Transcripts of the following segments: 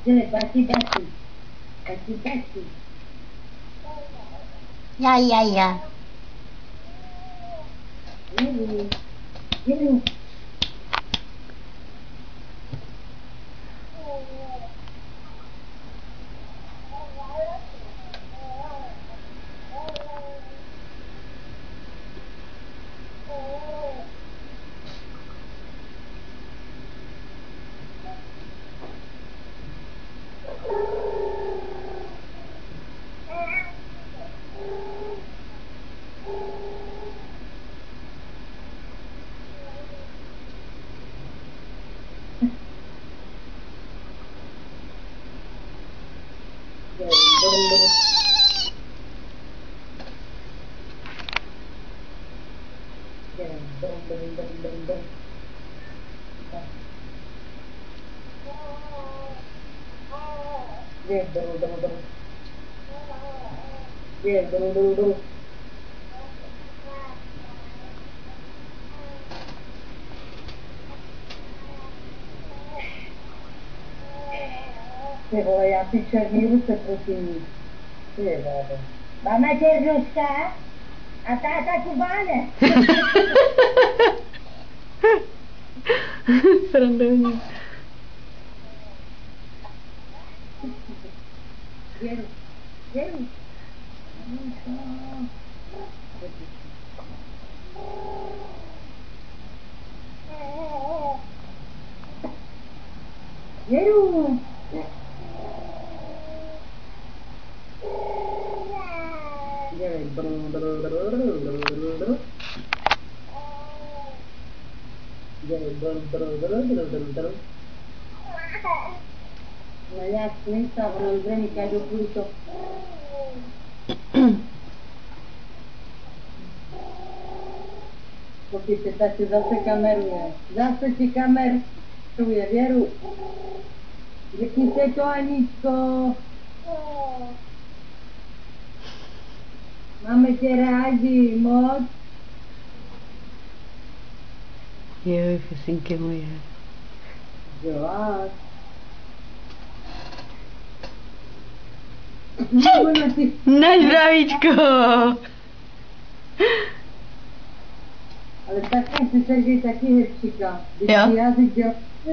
Dělej, bati. Ja. Jedu. Ty vole, já ty černý ruce prosím. Ty vole. Mama černuška a táta Kubáne. Srandovně. Věru. Věru. No jak smysl, ono zde nikaj do půl to. Pokud se taky zase kameruje. Zase ti kameruje, Věru. Řekni se to, Aničko. Máme tě rádi, moc. Joj, fesinky moje. Jo. Na zdravíčko. Ale takhle si Sergej taky hezčíka. Jo. Jazyk děl...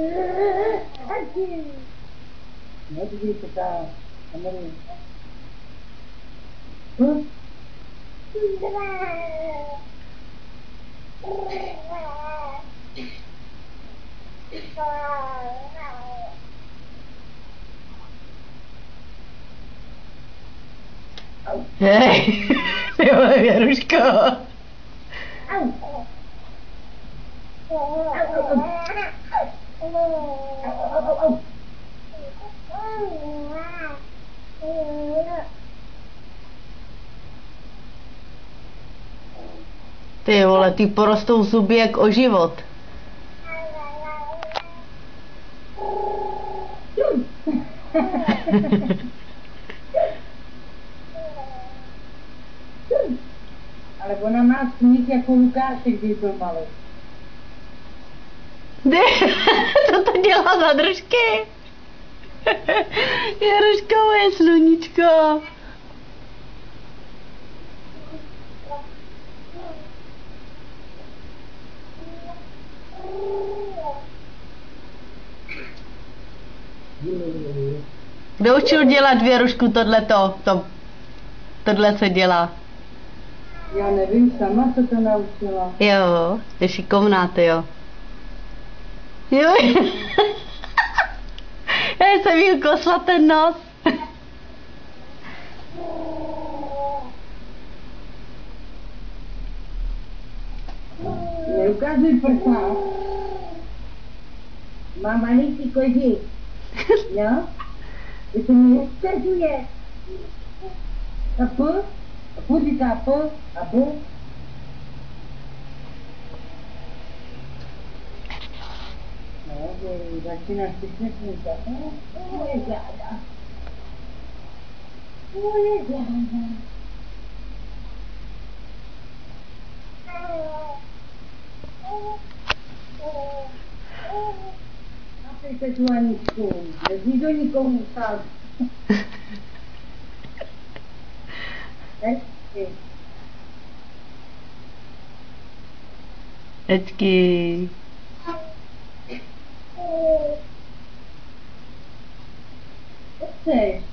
Nedívej se ta kameru. Hej, jo, Věruško. Ty vole, ty porostou zuby jak o život. Ale ona má smích jako Lukášek, když byl malý. Co to dělá za držky? Jaruško, moje sluníčko. Kdo učil dělat, Věrušku, tohle se dělá? Já nevím, sama se to naučila. Jo, je šikovná, ty jo. Jo. Já jsem jí ukosla ten nos. Neukazuj prsa. Má malinký koží. Jo? To mi ukazuje. A p říká p a b. No, začíná si smyslinka. Moje záda. Moje záda. Dejte tu Aničku, nezní do nikomu stát. Hezky. Hezky. Co chceš?